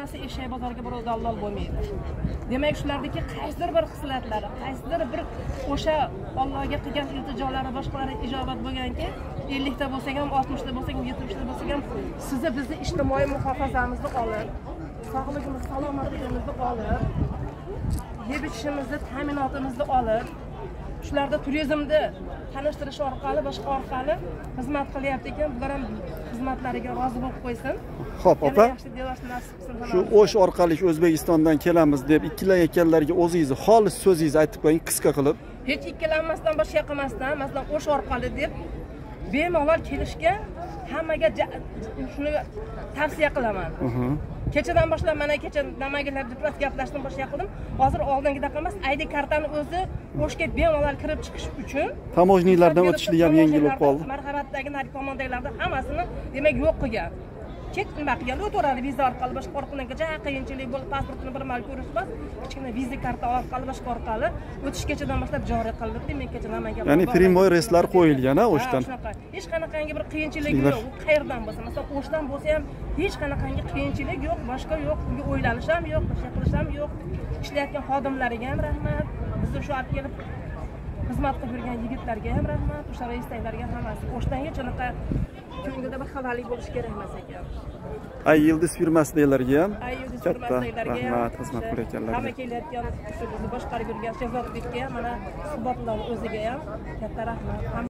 Eshak bozoriga birov dallol bo'lmaydi. Demak, shulardagi qaysidir bir xislatlari, qaysidir bir o'sha Allohga qilgan iltijolari boshqalari ijobat bo'lganki, 50 ta bo'lsa ham, 60 ta bo'lsa ham, 70 ta bo'lsa ham, sizni bizni ijtimoiy muhofazamizni olib, sog'lig'imiz, salomatligimizni olib, yeb ichishimizni, ta'minotimizni olib, shularda turizmni tanishtirish orqali, boshqa orqali xizmat qilyapti ekan, bular ham xizmatlariga rozi bo'lib qo'ysin. Xo'p, opa. Shu O'sh orqali O'zbekistondan kelamiz deb ikkilanayotganlarga o'zingizni xolis so'zingizni aytib qo'ying, qisqa qilib. Hech ikkilanmasdan, boshqa qilmasdan, masalan, O'sh orqali deb bemalol kelishga hammaga shuni tavsiya qilaman. Kechadan boshlab mana kecha nimagalar diplomat gaplashdim, boshqa qildim. Hozir oldingidaqa emas, ID kartani o'zi O'shga bemalol kirib chiqish uchun tamojnilardan o'tishni ham yengil bo'lib qoldi. Marhamatdagi narkomandalarni hammasini demak yo'q qilgan. Chet nima qilgan, o'tadi viza orqali boshqa orqali qiyinchilik bo'lib, pasportini bir mal ko'rish emas, kichkina viza karta orqali boshqa orqali o'tish kechadan boshlab joriy qilindi. Men kecha Namangan ya'ni primoy reyslar qo'yilgan a O'shdan. Hech qanaqangi bir qiyinchilik yo'q. U qayerdan bo'lsa, masalan, O'shdan bo'lsa ham hech qanaqangi qiyinchilik yo'q, boshqa yo'q, bunga o'ylanish ham yo'q, boshqa qilish ham yo'q. Ishlayotgan xodimlariga ham rahmat. Bizni shu olib kelib xizmat qilib yurgan yigitlarga ham rahmat, o'sha reyslarga hammasi. O'shdan hech qanaqa ko'ngilda bir xabarlik bo'lish kerak emas ekan. Ay Yıldız firmasidagilarga ham katta rahmat, xizmat qilayotganlarga. Hamma kelayotgan bizni boshqarib yurgan Shehzodbekka ham, mana suhbatlarning o'ziga ham katta rahmat.